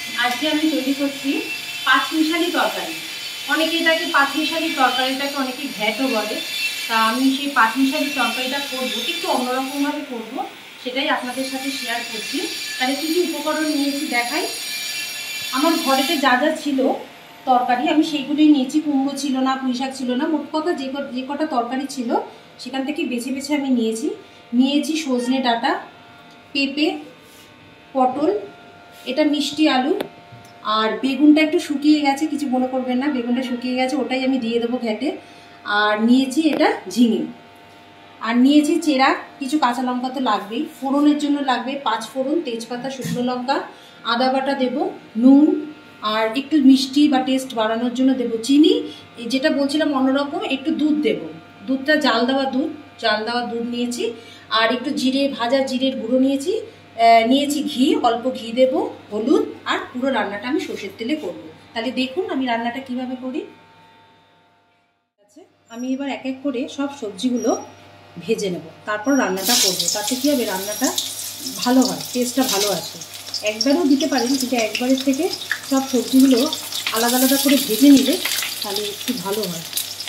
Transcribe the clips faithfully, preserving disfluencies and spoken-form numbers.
আজকে আমি তৈরি করছি পাঁচমিশালি তরকারি। অনেকে এটাকে পাঁচমিশালি তরকারিটাকে অনেকে ঘ্যাটও বলে। তা আমি সেই পাঁচমিশালি তরকারিটা করবো, একটু অন্যরকমভাবে করবো, সেটাই আপনাদের সাথে শেয়ার করছি। তাহলে কী কী উপকরণ নিয়েছি দেখাই। আমার ঘরেতে যা যা ছিল তরকারি আমি সেইগুলোই নিয়েছি। কুমড়ো ছিল না, পুঁই শাক ছিল না, মোট কথা যে যে কটা তরকারি ছিল সেখান থেকে বেছে বেছে আমি নিয়েছি। নিয়েছি সজনে ডাঁটা, পেঁপে, পটল, এটা মিষ্টি আলু, আর বেগুনটা একটু শুকিয়ে গেছে, কিছু মনে করবেন না, বেগুনটা শুকিয়ে গেছে, ওটাই আমি দিয়ে দেবো ঘ্যাটে। আর নিয়েছি এটা ঝিঙে, আর নিয়েছি চেরা, কিছু কাঁচা লঙ্কা তো লাগবেই, ফোড়নের জন্য লাগবে পাঁচ ফোড়ন, তেজপাতা, শুকনো লঙ্কা, আদা বাটা দেবো, নুন, আর একটু মিষ্টি বা টেস্ট বাড়ানোর জন্য দেবো চিনি। যেটা বলছিলাম অন্যরকম, একটু দুধ দেবো, দুধটা জাল দেওয়া দুধ, জাল দেওয়া দুধ নিয়েছি। আর একটু জিরে, ভাজা জিরের গুঁড়ো নিয়েছি, নিয়েছি ঘি, অল্প ঘি দেব, হলুদ, আর পুরো রান্নাটা আমি সর্ষের তেলে করব। তাহলে দেখুন আমি রান্নাটা কিভাবে করি। আমি এবার এক এক করে সব সবজিগুলো ভেজে নেব, তারপর রান্নাটা করব। তাতে কী হবে, রান্নাটা ভালো হয়, টেস্টটা ভালো আসে। একবারও দিতে পারেন, কিন্তু একবারের থেকে সব সবজিগুলো আলাদা আলাদা করে ভেজে নিলে তাহলে একটু ভালো হয়।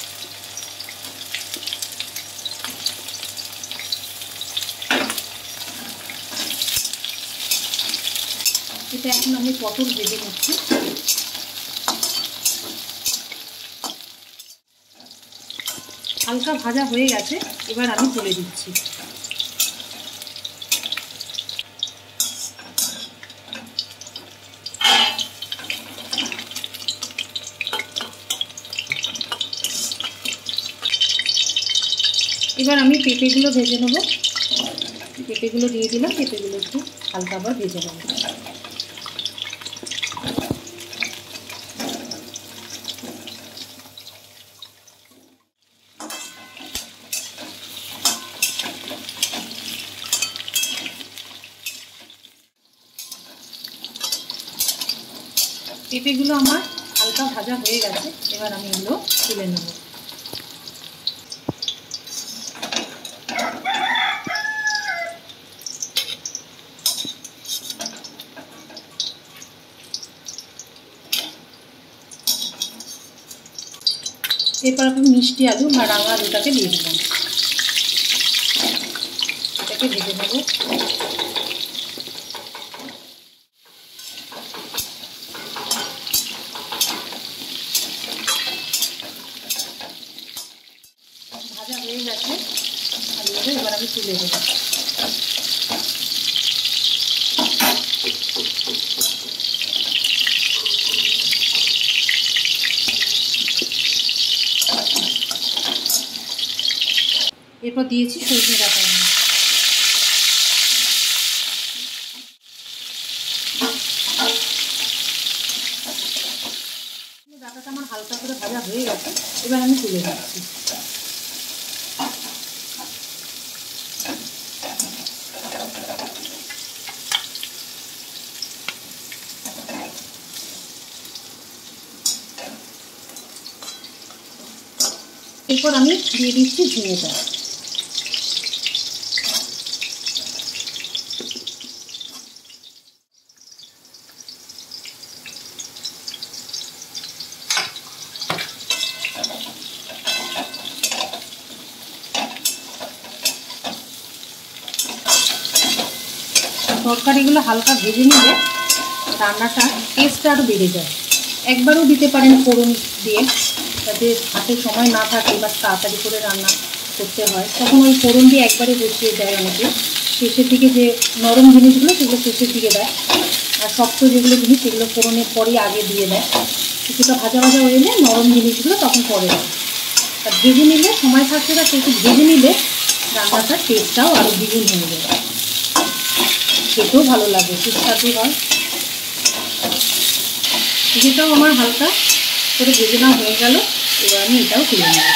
এটা এখন আমি পটল ভেজে নিচ্ছি। হালকা ভাজা হয়ে গেছে, এবার আমি তুলে দিচ্ছি। এবার আমি পেঁপেগুলো ভেজে নেব। পেঁপেগুলো দিয়ে দিলাম, পেঁপেগুলো একটু হালকা আবার ভেজে নেব। পেঁপেগুলো আমার হালকা ভাজা হয়ে গেছে, এবার আমি এগুলো তুলে নেব। এরপর আমি মিষ্টি আলু বা রাঙা আলুটাকে দিয়ে দিলাম, এটাকে ভেজে নেব। ভাজা হয়ে গেছে আলুগুলো, এবার আমি তুলে দেব। এরপর দিয়েছি সজনে ডাঁটা। ডাঁটাটা আমার হালকা করে ভাজা হয়ে গেছে, এবার আমি তুলে দিচ্ছি। এরপর আমি দিয়ে দিচ্ছি ঝিঙেটা। তরকারিগুলো হালকা ভেজে নিলে রান্নাটা টেস্টটা আরও বেড়ে যায়। একবারও দিতে পারেন ফোড়ন দিয়ে, যাতে হাতে সময় না থাকে বা তাড়াতাড়ি করে রান্না করতে হয়, তখন ওই ফোড়ন দিয়ে একবারে বসিয়ে দেয় অনেকে। শেষের দিকে যে নরম জিনিসগুলো সেগুলো শেষের দিকে দেয়, আর শক্ত যেগুলো জিনিস সেগুলো ফোড়নের পরেই আগে দিয়ে দেয়। কিছুটা ভাজা ভাজা হয়ে যায়, নরম জিনিসগুলো তখন পরে দেয়। আর ভেজে নিলে সময় থাকছে না, সেটা ভেজে নিলে রান্নাটার টেস্টটাও আরও দ্বিগুণ হয়ে যায়, খেতেও ভালো লাগে, সুস্বাদু হয়। যেটাও আমার হালকা করে ভেজে নেওয়া হয়ে গেল, এবার আমি এটাও তুলে নেব।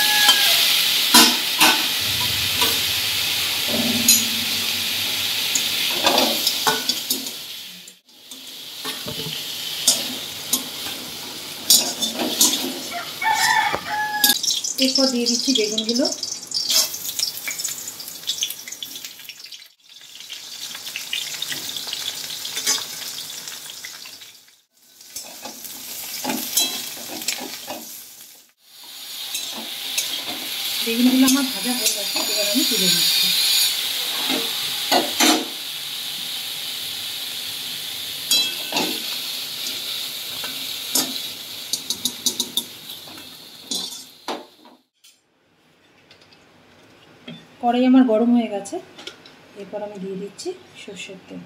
এরপর দিয়ে দিচ্ছি বেগুনগুলো। বেগুনগুলো আমার ভাজা হয়ে গেছে, এবার আমি তুলে নিচ্ছি। কড়াই আমার গরম হয়ে গেছে, এরপর আমি দিয়ে দিচ্ছি সর্ষের তেল।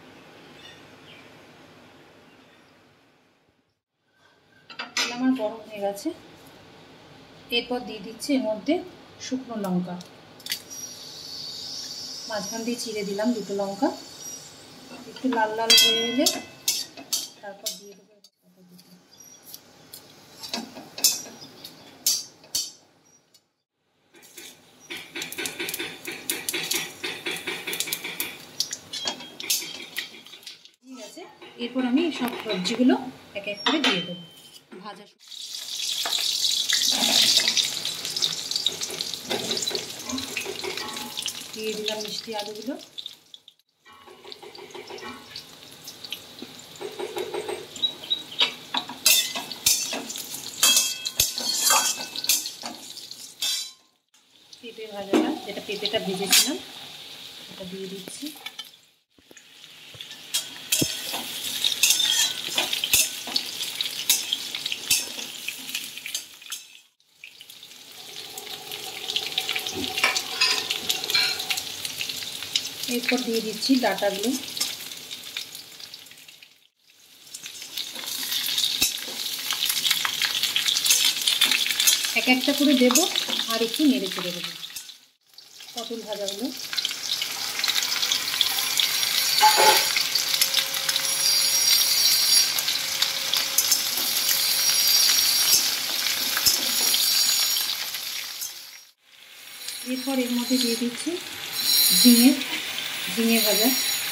তেল আমার গরম হয়ে গেছে, এরপর দিয়ে দিচ্ছি এর মধ্যে শুকনো লঙ্কা, মাঝখান দিয়ে চিড়ে দিলাম দুটো লঙ্কা। একটু লাল লাল হয়ে এলে তারপর দিয়ে দেবো ঠিক আছে। এরপর আমি সব সবজিগুলো এক এক করে দিয়ে দেবো ভাজা। দিয়ে দিলাম মিষ্টি আলুগুলো, পেঁপে ভাজাটা, যেটা পেঁপেটা ভেজেছিলাম এটা দিয়ে দিচ্ছি। এরপর দিয়ে দিচ্ছি ডাঁটাগুলো, এক একটা করে দেবো আর একটু নেড়ে চেড়ে দেবো। পটল ভাজাগুলো, এরপর এর মধ্যে দিয়ে দিচ্ছি ঝিঙে ঝিঙে ভাজা,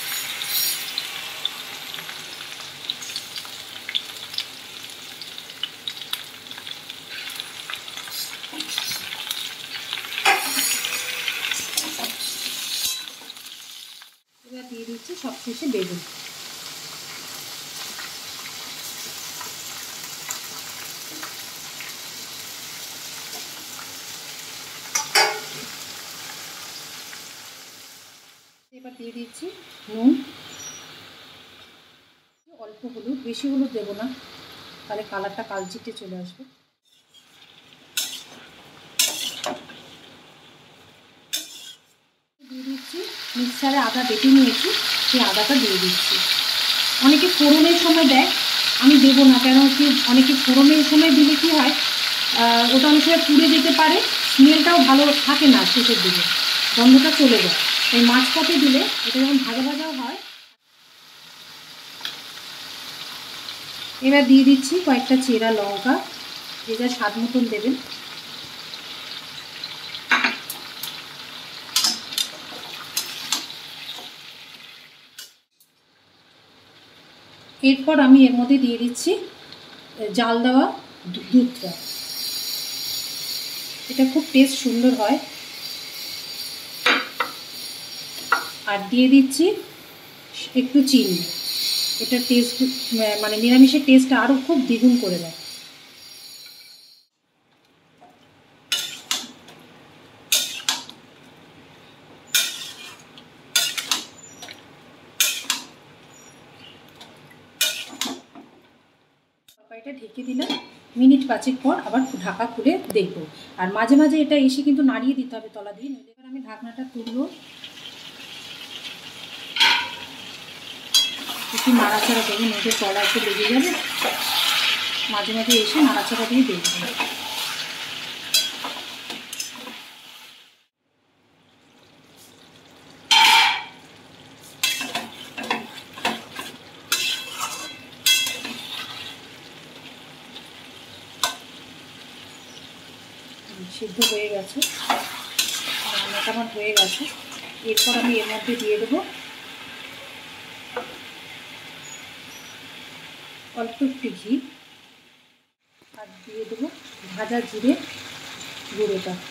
এবার দিয়ে দিচ্ছি সবশেষে বেগুন। এবার দিয়ে দিচ্ছি নুন, অল্প হলুদ, বেশি হলুদ দেবো না তাহলে কালারটা কালচিটে চলে আসবে। দিয়ে দিচ্ছি মিক্সারে আদা বেটে নিয়েছি, সেই আদাটা দিয়ে দিচ্ছি। অনেকে ফোড়নের সময় দেয়, আমি দেবো না, কেন কি অনেকে ফোড়নের সময় দিলে কি হয় ওটা অনেক সময় পুড়ে যেতে পারে, স্মেলটাও ভালো থাকে না, শেষের দিকে গন্ধটা চলে যায়। তাই মাঝপথে দিলে এটা যখন ভাজা ভাজাও হয়। এবার দিয়ে দিচ্ছি কয়েকটা চেরা লঙ্কা, যে যা স্বাদ মতন দেবেন। এরপর আমি এর মধ্যে দিয়ে দিচ্ছি জাল দেওয়া দুধটা, এটা খুব টেস্ট সুন্দর হয়। আর দিয়ে দিচ্ছি একটু চিনি, এটা টেস্ট মানে নিরামিষের টেস্টটা আরও খুব দ্বিগুণ করে দেয়। তরকারিটা ঢেকে দিলাম, মিনিট পাঁচেক পর আবার ঢাকা খুলে দেখবো। আর মাঝে মাঝে এটা এসে কিন্তু নাড়িয়ে দিতে হবে তলা দিয়ে। এবার আমি ঢাকনাটা তুলবো, একটু নাড়াচাড়া দেবো, নইলে তলা একটু লেগে যাবে। মাঝে মাঝে এসে নাড়াচাড়া দিয়ে দেখবো। সিদ্ধ হয়ে গেছে, রান্নাটা আমার হয়ে গেছে। এরপর আমি এর মধ্যে দিয়ে দেবো অল্প একটু ঘি, আর দিয়ে দেবো ভাজা জিরে গুঁড়োটা।